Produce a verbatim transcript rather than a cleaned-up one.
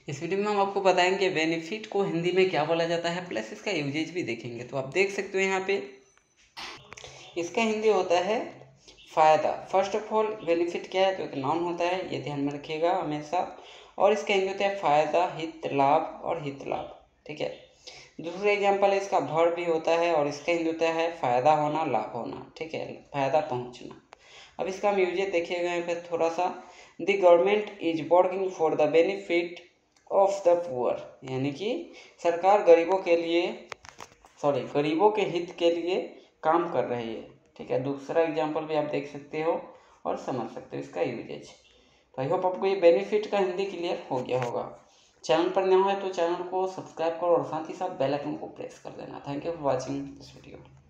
इस वीडियो में हम आपको बताएंगे बेनिफिट को हिंदी में क्या बोला जाता है, प्लस इसका यूजेज भी देखेंगे। तो आप देख सकते हो यहाँ पे इसका हिंदी होता है फ़ायदा। फर्स्ट ऑफ ऑल बेनिफिट क्या है, तो एक नाउन होता है, ये ध्यान में रखिएगा हमेशा। और इसका हिंदी होता है फ़ायदा, हित, लाभ और हित लाभ। ठीक है। दूसरा एग्जाम्पल है इसका भर भी होता है और इसका हिंदी होता है फ़ायदा होना, लाभ होना। ठीक है, फ़ायदा पहुँचना। अब इसका हम यूजेज देखिएगा यहाँ पे थोड़ा सा। The government is working for the benefit of the poor, यानी कि सरकार गरीबों के लिए सॉरी गरीबों के हित के लिए काम कर रही है। ठीक है। दूसरा एग्जाम्पल भी आप देख सकते हो और समझ सकते हो इसका यूजेज। तो आई होप आपको ये बेनिफिट का हिंदी क्लियर हो गया होगा। चैनल पर नया है तो चैनल को सब्सक्राइब करो और साथ ही साथ बेल आइकन को प्रेस कर देना। Thank you for watching this video.